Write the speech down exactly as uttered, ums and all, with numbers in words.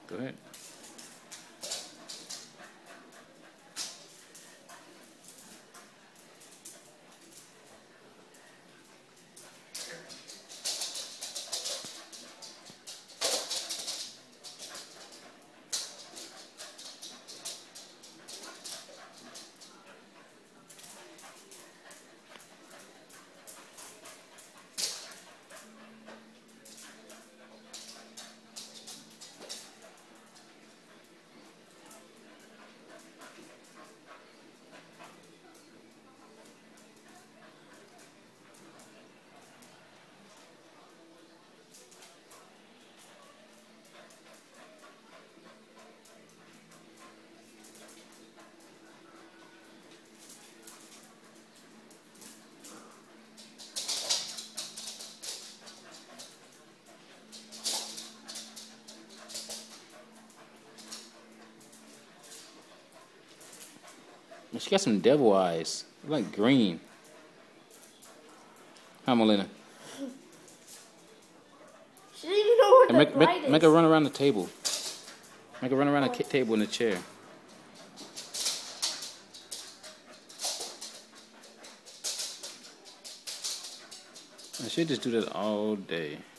Go ahead. She got some devil eyes. They're like green. Hi, Melina. She didn't even know what And the make, light make, is. make her run around the table. Make her run around the table in the chair. And she'll just do that all day.